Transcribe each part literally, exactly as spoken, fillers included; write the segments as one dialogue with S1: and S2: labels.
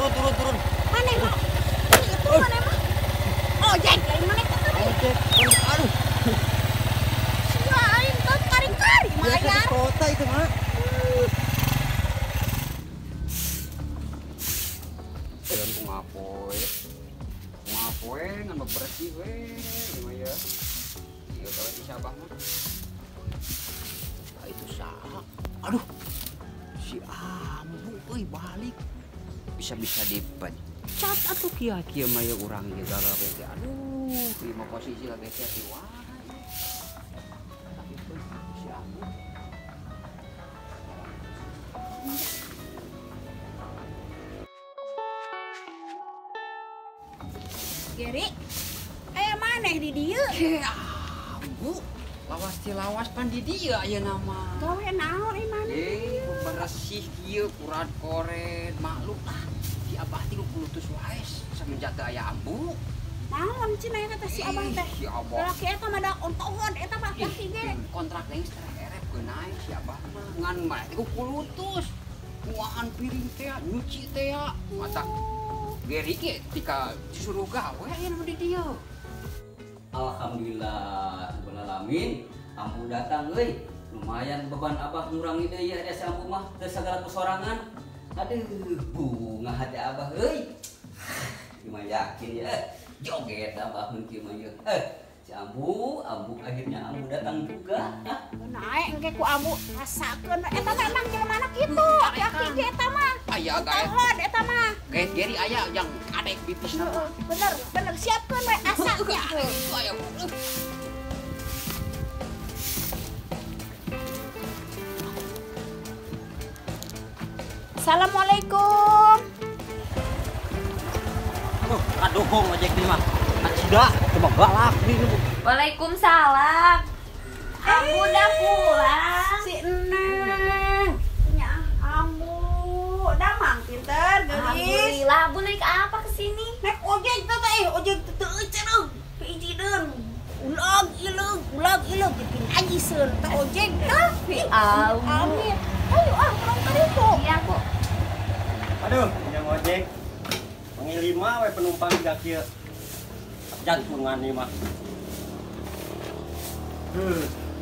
S1: turun turun turun.
S2: Mana mah? Ini itu mana mah? Oh, jeng, dari mana itu tadi?
S1: Ojek. Aduh.
S2: Sia aing teh kari-kari
S1: Dia
S2: mah
S1: ke
S2: ya.
S1: kota itu mah.
S3: Dan ngapoe. Ngapoe ngan bersih we. Gimana ya? Ya kalau di Sabah mah.
S1: Ah, itu saha? Aduh. Si Ambu euy balik. Bisa-bisa dipecat atuh kia-kia mah ya urang ge gara teh. Aduh, lima posisi lagi teh di wae. Tapi euy si Ambu.
S2: Geri. Eh maneh di dieu?
S3: Ke Ambu. Lawas ti lawas pan di dia aya nama.
S2: Gawe naon ieu maneh?
S3: Eh, bersih kieu kurat koret maklum ah. Si Abah ti kulutus wae semenjak aya Ambu.
S2: Naon cenah eta teh si Abah teh?
S3: Si Abah.
S2: Laki eta mah da ontohon eta mah laki ge.
S3: Kontrak teh erep geunai si Abah mah ngan mah teh kulutus. Kuahan piring teh, nyuci teh ya. Mata Geri ge tika disuruh gawe aya nu di dieu.
S4: Alhamdulillah, Rabbul alamin. Ambu datang euy. Lumayan beban Abah ngurangi deui ya si Ambu mah teu sagala kusorangan. Aduh, bunga hati Abah euy. Gimana yakin ya? Joget Abah mun kieu mah ye. Eh, si Ambu, Ambu akhirnya Ambu datang juga.
S2: Naik engke ku Ambu rasakeun eta mah emang jelema kitu. Laki ge eta mah.
S3: Aya gaet.
S2: Ontohon eta mah.
S3: Gaet Geri aya yang adek bibis nama.
S2: Bener, bener siapkeun we asapnya.
S3: Itu aya.
S2: Assalamualaikum.
S1: Aduh, aduh ojek ini mah. Acida, coba galak nih lu.
S5: Waalaikumsalam. Ambu udah pulang.
S2: Si Eneng. Punya Ambu. Damang pinter, gelis.
S5: Alhamdulillah. Abu naik apa kesini?
S2: Naik ojek teh teh, ojek teh teu cenah. Pijideun. Ulag ileug, ulag ileug bikin aji seun teh ojek teh.
S5: Ambu.
S2: Amin. Ayo ah, kurang karipo.
S5: Iya, Bu.
S1: Aduh, yang ojek. Panggil lima we penumpang tiga kieu. Jantungan nih mah. Hmm.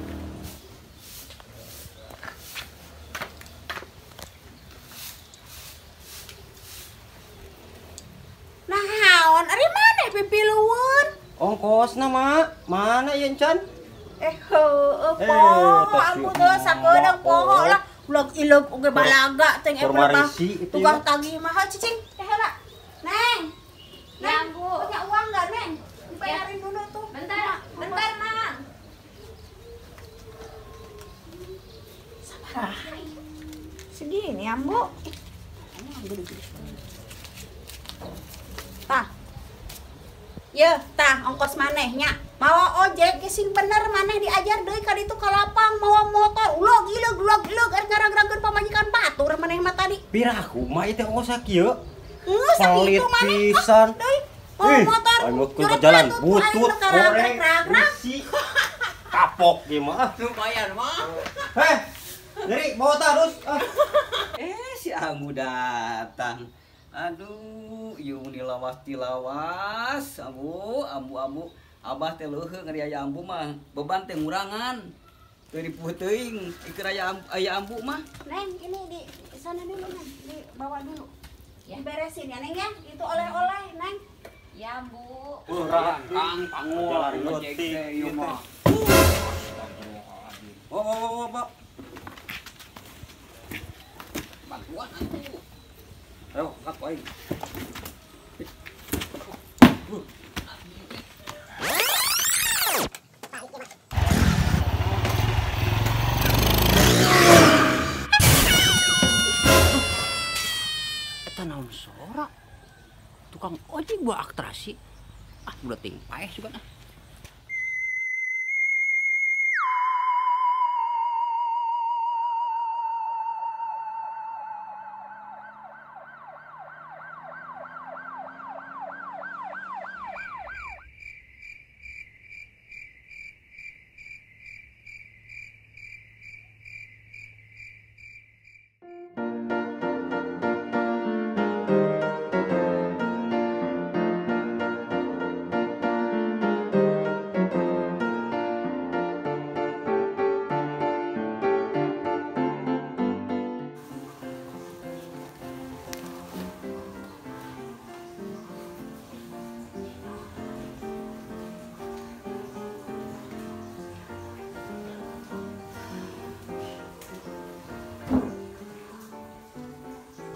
S2: Naon, ari maneh pipilueun?
S1: Ongkosna mah mana ya Encan?
S2: Eh, heueuh
S1: Eh,
S2: poho,
S1: tapi
S2: Ambu teh sakeudang poho
S1: poho.
S2: lah. Ulag ileug oge balaga teh
S1: Keur marisi itu
S2: tukang
S1: ya.
S2: tagih mah cicing. Teh heula. Neng.
S5: Ya,
S2: Neng,
S5: Bu.
S2: punya uang enggak, Neng? Dibayarin dulu tuh.
S5: Bentar, bentar, Mang.
S2: Sabar. Segini, Ambu. Tah. Ye, tah ongkos manehnya. Mawa ojek ge sing bener maneh diajar deui ka ditu ka lapang mawa motor. Ulag ileug, ulag ileug ari ngarang-ngarangkeun pamajikan batur maneh mah tadi.
S1: Pira aku mah itu ongkos kieu.
S2: Geus
S1: Pelit
S2: sakitu maneh.
S1: pisan.
S2: Ah, deui. Mawa
S1: Ih,
S2: motor.
S1: ayo ke
S2: nyuruh
S1: jalan
S2: batut,
S1: butut,
S2: ayo karang,
S1: koreng,
S2: karang, karang.
S1: isi, kapok gimana?
S3: Lumayan mah.
S1: Heh, jadi bawa terus. Ah.
S4: Eh, si Ambu datang. Aduh, ieu muni lawas ti lawas. Ambu, Ambu, Ambu. Abah teh leuheung ari aya Ambu mah. Beban teh ngurangan. Teu dipuh teuing. Ikeur aya Ambu, aya Ambu mah.
S2: Neng, ini di sana dulu, Neng. Dibawa dulu.
S5: Ya.
S2: Diberesin ya, Neng ya. Itu oleh-oleh, Neng.
S5: Ya, Bu.
S3: Urang kang pangul
S1: Jalan
S3: ojek
S1: leutik
S3: teh ieu
S1: gitu.
S3: mah.
S1: Oh, oh, oh, oh, Pak.
S3: Bantuan atuh.
S1: Ayo, kak, ayo.
S3: Eta naon sora? Tukang ojek buat atraksi. Ah, udah ting paeh juga nah.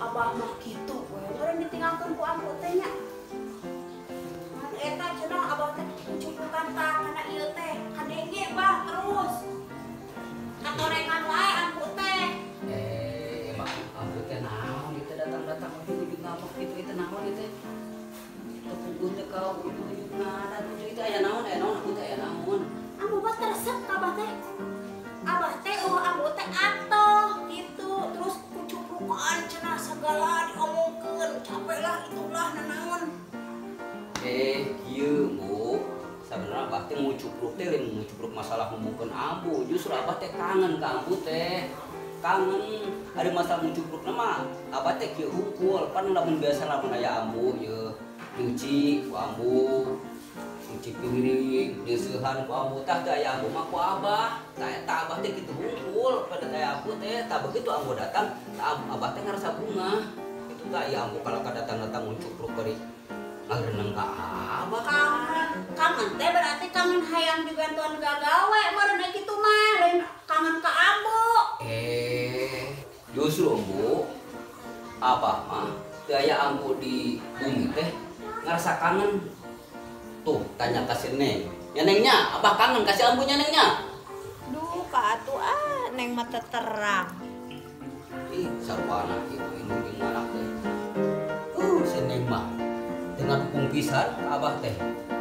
S2: abah mah kitu we. Meureun ditinggalkeun ku ambu teh nya. Mun eta cenah abah teh kucuplukan tah kana ieu teh. Kadenge bah terus. Katorengan wae ambu teh.
S4: Eh, emang ambu teh naon itu datang-datang ujug-ujug ngamuk gitu itu naon itu. Tepung teh kau ujug-ujug ngada tuh itu aya naon aya naon aku teh aya naon.
S2: Ambu mah teresep ka abah teh. Abah teh oh ambu teh atoh gitu. Terus kucuplukan cenah segala diomongkeun. Capek lah itulah nanaon.
S4: Eh, kieu Bu. Sabenerna abah teh mau cupruk teh lain mau cupruk masalah ngomongkeun ambu. Justru abah teh kangen ka ambu teh. Kangen ada masalah mau cupruk nama abah teh kieu hungkul. Pan lamun biasa lamun aya ambu ye nyuci ku ambu. Nyuci piring, deusehan ku ambu tah teh aya ambu mah ku abah. Tah eta abah teh kitu hungkul pada aya ambu teh. Tah begitu ambu datang, tah abah teh ngarasa bunga. Itu tah aya ambu kalau datang-datang mau cupruk bari ngareneng ka abah.
S2: Kangen, kangen teh berarti kangen hayang dibantuan gagawe meureun kitu mah lain kangen ka ambu.
S4: Eh, justru Bu, abah mah teu aya ambu di bumi teh ngarasa kangen. Tuh, tanya ka si Neng. Ya Nengnya, abah kangen kasih ambunya Nengnya.
S5: Duh, ka atuh ah, neng mata terang.
S4: Ih, sarwana ieu ini jeung anak teh. Uh, si Neng mah dengan dukung pisan ka abah teh.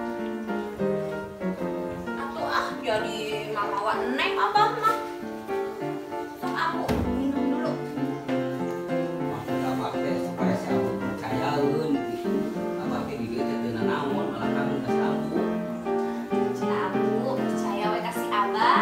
S5: Atuh ah, jadi mamawa neng abah mah. Sok ambu minum dulu.
S4: Maksud abah teh supaya si ambu percayaeun gitu. Abah teh di dieu teh teu nanaon malah kangen ka si ambu.
S5: Si ambu percaya we ka si abah.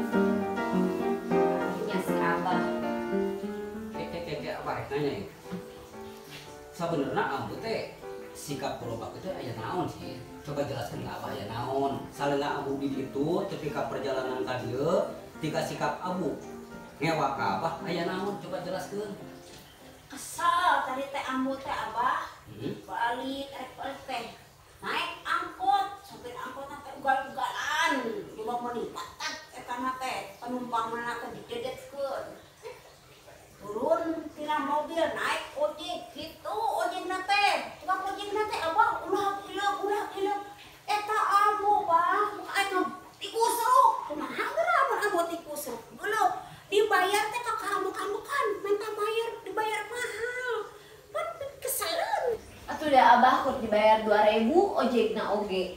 S5: Nya si abah.
S4: Keke keke abah rek nanya ieu. Sabenerna ambu teh sikap gerobak itu aya naon sih? Coba jelaskan ke abah aya naon. Salehna ambu di ditu ketika perjalanan ka dieu, tika sikap ambu ngewa ka abah aya naon? Coba jelaskeun.
S2: Kesel tadi teh ambu teh abah.
S4: Hmm?
S2: Balik rek balik teh. Naik angkot, supir angkotna teh ugal-ugalan. Coba meuni patat eta na teh penumpangna teh didedetkeun. Turun tina mobil naik ojek gitu ojekna teh. Tukang ojekna teh abah ulah ileug ulah ileug. Eta ambu bah, aya tikusruk. Kumaha geura mun ambu tikusruk? Geuleuh dibayar teh ka kambuk-kambukan, minta bayar dibayar mahal. Pan kesaleun.
S5: Atuh da abah kur dibayar dua ribu ojekna oge.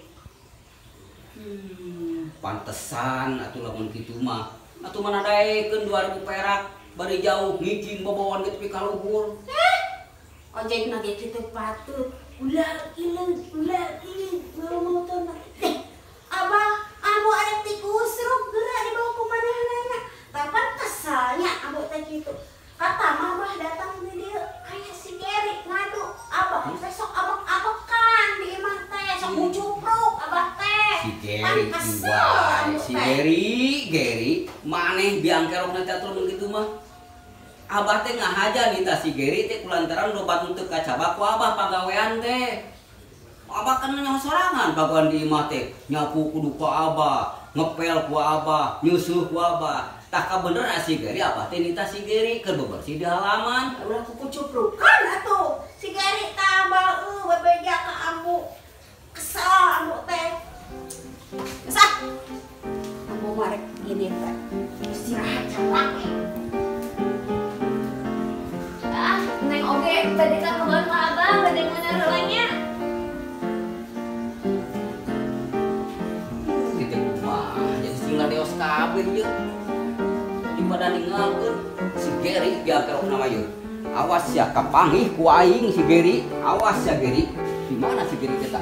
S4: Hmm, pantesan atuh lamun kitu mah. Atuh mana daekeun dua ribu perak bari jauh ngijing boboan gitu pi ka luhur.
S2: Ojek nage kitu patut ulah ileug ulah ileug ngomong teh abah ambu ada tikusruk geura dibawa ku manehna tapan kesalnya ambu teh kitu kata mah abah datang di dieu aya si Geri ngadu abah teh sok abek-abekan di imah teh sok ngucupruk abah teh
S4: Si
S2: Pan
S4: Geri
S2: kesel
S4: jiwa,
S2: ambu
S4: si
S2: teh.
S4: Geri, Geri, maneh biang kerok nanti atur begitu mah. Abah teh ngahaja nih si Geri teh kulantaran lobat untuk kacabak ku abah pagawean teh. Abah kan nyaho sorangan baguan di imah teh, nyapu kudu ku abah, ngepel ku abah, nyusuh ku abah. Tah ka bener si Geri abah teh nita si Geri keur bebersih di halaman.
S2: ulah kuku cuprukan atuh si Geri tambah uh bebeja ka ambu kesal ambu teh kesal ambu marek gini teh istirahat capek
S5: Ah, neng oge tadi kan kebawa ka abah bagaimana relanya?
S4: Gitu mah jadi singa deos kabeh ieu. Daripada ninggalkeun si Geri biar kerok nama ieu. Awas ya kapanggih ku aing si Geri. Awas ya Geri. Di mana si Geri kita?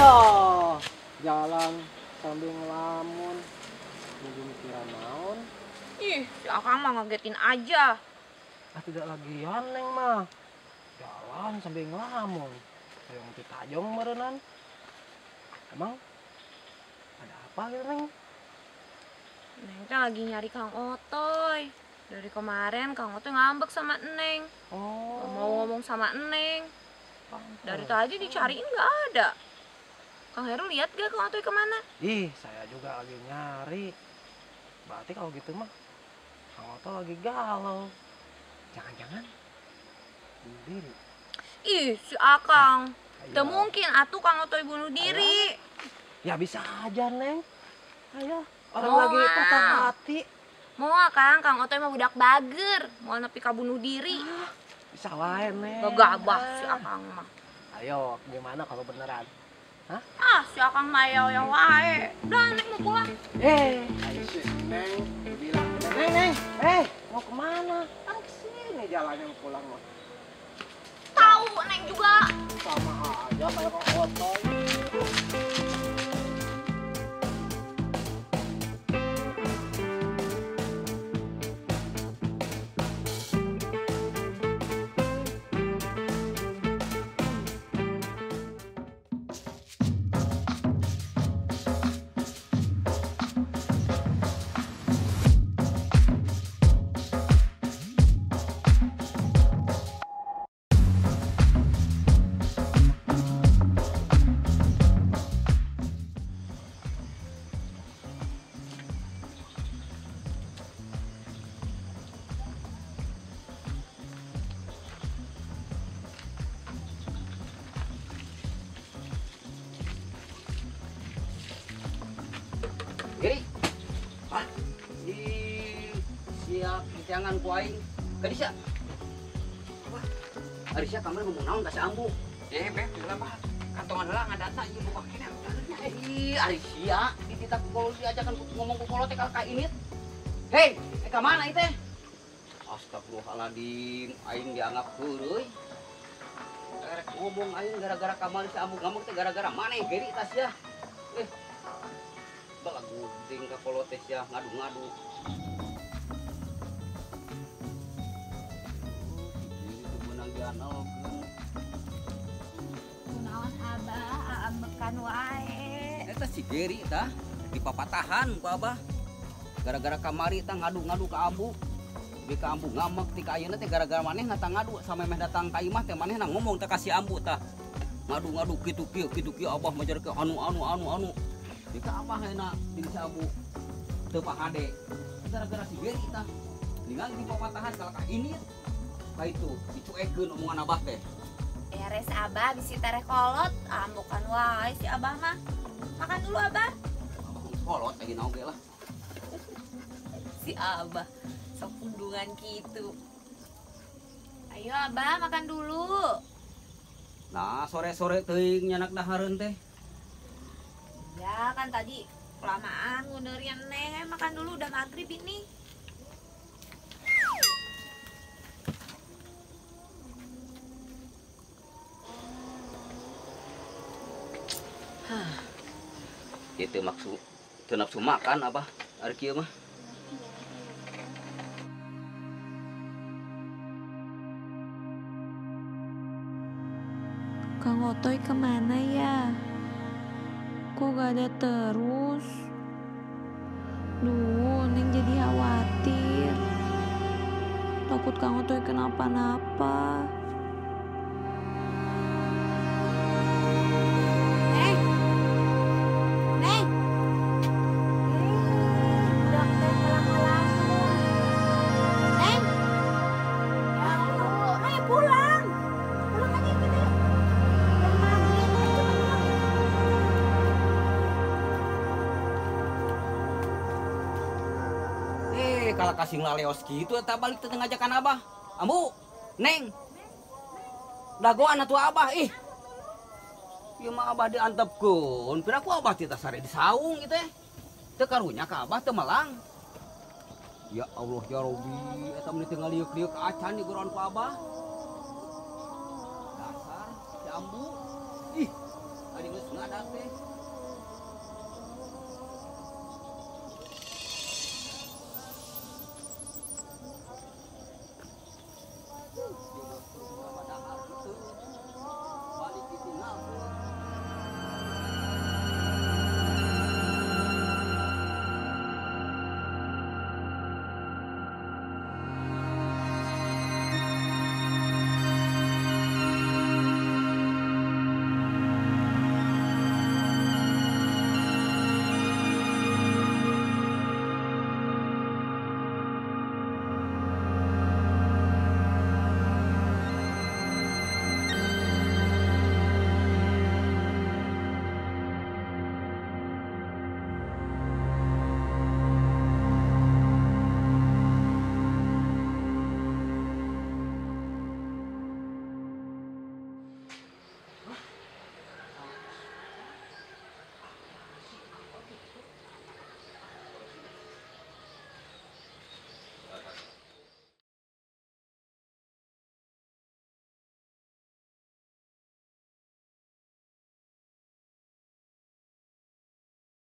S6: Wah, jalan sambil ngelamun. Mungkin kira naon.
S5: Ih, si Akang mah ngagetin aja.
S6: Ah tidak lagi Neng mah. Jalan sambil ngelamun. Kayak mati tajong merenan. Emang ada apa gitu Neng?
S5: Neng teh lagi nyari Kang Otoy. Dari kemarin Kang Otoy ngambek sama Neng.
S6: Oh.
S5: Gak mau ngomong sama Neng.
S6: pantes.
S5: Dari tadi dicariin nggak ada. Kang Heru lihat gak Kang Otoy kemana?
S6: Ih, saya juga lagi nyari. Berarti kalau gitu mah Kang Oto lagi galau. Jangan-jangan bunuh diri.
S5: Ih, si Akang.
S6: Ayo.
S5: Gak mungkin atuh Kang Otoy bunuh diri.
S6: Ya bisa aja, Neng. Ayo, orang
S5: Mau
S6: lagi
S5: ah.
S6: patah hati.
S5: Mau Kang, Kang Otoy mah budak bager. Mau nepi ka bunuh diri.
S6: Bisa lain, Neng.
S5: Gak gabah si Akang mah.
S6: Ayo, gimana kalau beneran?
S5: Ah, si Akang mah ya wae. Udah, Neng mau pulang.
S6: Eh, ayo sih, Neng. Bilang, Neng, Neng. Eh, mau kemana? Kan kesini jalannya mau pulang mah.
S5: Tahu Neng juga.
S6: Sama aja kayak Kang Oto.
S3: Giri. Ah, di siap di tiangan ku aing. Kadisya. Apa? Kadisya kamar ngomong naon ka si Ambu. Eh, beb, heula bah. Kantongan heula ngadatna ieu buka kene. Ih, Arisya, di kita ku diajakan ngomong ku kolot teh ka init. Hei, eh ka mana ieu teh? Astagfirullahaladzim, aing dianggap heureuy. Rek ngomong aing gara-gara kamar si Ambu ngamuk teh gara-gara maneh Giri tas ya. Eh, bala guding ka polotes ya ngadu-ngadu. Ini tuh benang dianalkeun.
S5: Kunaon Abah, ambekan wae.
S3: Eta si Geri tah dipapatahan ku Abah. Gara-gara kamari tah ngadu-ngadu ka Ambu. Di ka Ambu ngamek ti ka ayeuna teh gara-gara maneh ngata ngadu sampai meh datang ka imah teh maneh ngomong teh ka si Ambu tah. Ngadu-ngadu kitu kieu kitu kieu Abah majar ke anu anu anu anu. Jika apa enak di Sabu teu pahade gara-gara si Geri tah ningali di papatahan kalakah ini ka itu dicuekeun omongan Abah teh.
S5: Eres Abah bisi tereh kolot, ambukan wae si Abah mah. Makan dulu Abah.
S3: Abah kolot lagi naoge lah.
S5: Si Abah sok undungan gitu. Ayo Abah makan dulu.
S3: Nah sore-sore teuing nyanak dahareun teh.
S5: Ya kan tadi kelamaan ngundurin Neng, makan dulu udah maghrib ini.
S3: Hah. Itu maksud teu nafsu makan Abah ari kieu mah.
S5: Kang Otoy kemana ya? Kok gak ada terus? Duh, Neng jadi khawatir. Takut Kang Otoy kenapa-napa.
S2: Neng. Neng.
S5: Udah teh kalang-kalangun.
S2: Neng. Ya Allah, ayo pulang. Pulang aja kita yuk. Udah maghrib, ayo cepet pulang.
S3: Eh kalau kasih ngaleos gitu eta balik teh ngajakan Abah. Ambu, Neng. Dagoan atuh Abah ih. Ieu mah Abah diantepkeun, pira ku Abah teh sare disaung gitu teh. Teu karunya ka Abah teu melang. Ya Allah ya Robbi, eta meni teu ngaliuk-liuk acan di goron ku Abah. Dasar si Ambu. Ih, Ari geus ngadak teh.